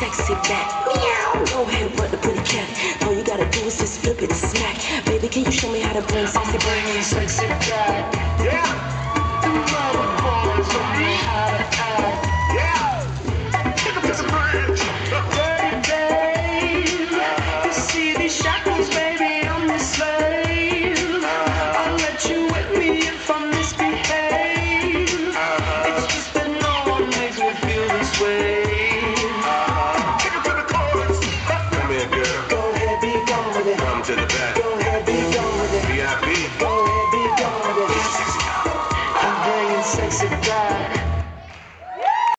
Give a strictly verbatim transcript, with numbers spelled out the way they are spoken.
sexy back. Meow. Go ahead, run the pretty cat. All you gotta do is just flip it and smack. Baby, can you show me how to bring sexy back? Sexy back. Yeah. The mother boys don't know how to act. Yeah. Pick up this branch. Dirty babe. You see these shackles, baby, I'm the slave. I'll let you whip me if I misbehave. It's just that no one makes me feel this way. Take it to the chorus. Come here, girl. Go ahead, be gone with it. Come to the back. Go ahead, be gone with it. V I P. Go ahead, be gone with it. I'm bringing sexy back.